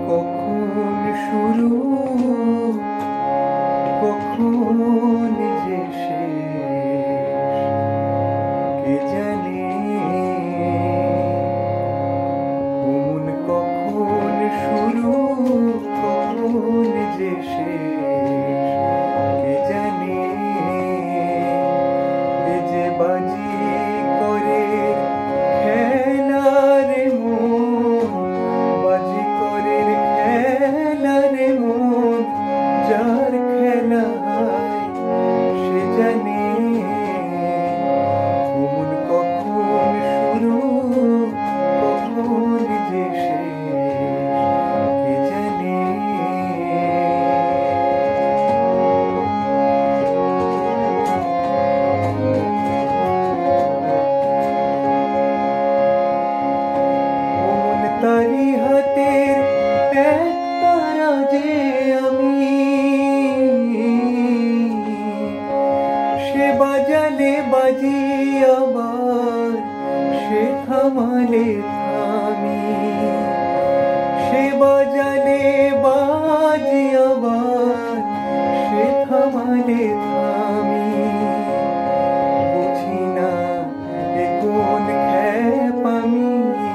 কখন শুরু কখন যে শেষ কে জানে, মন কখন শুরু কখন যে শেষ কে জানে। এ যে বাজি করে খেলার মন, বাজি করে খেলার মন, যার খেলা সে জানে, মন কখন শুরু কখন যে শেষ কে জানে। মন তারি হাতের এক তারা যে আমি, সে বাজালে বাজি আবার সে থামালে থামি, সে বাজালে বাজি আবার সে থামালে থামি। বুঝি না এ কোন খ্যাপামি,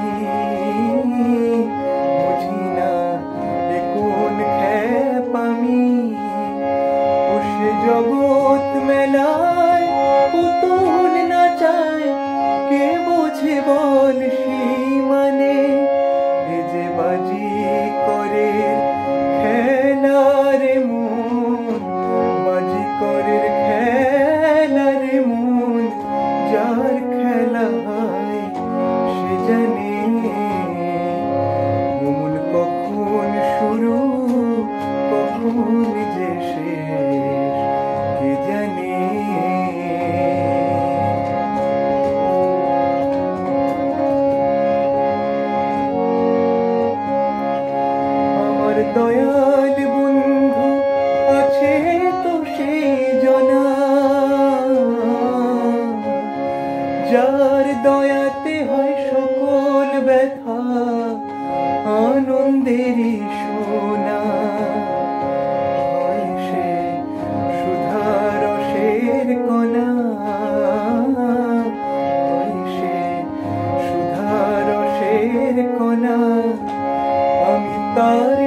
বুঝি না এ কোন খ্যাপামি। ও সে জগৎ মেলায় পুতুল নাচায়, কে বোঝে বল সীমানে। এ যে বাজি করে খেলার মন, বাজি করে খেলার মন, যার খেলা সে জানে, মন কখন শুরু কখন যে শেষ কে জানে। আমার দয়াল বন্ধু আছে তো সেই জনা, যার দয়াতে হয় সকল ব্যথা আনন্দেরই সোনা। হয় সে সুধা রসের কণা, হয় সে সুধা রসের কণা। আমি তার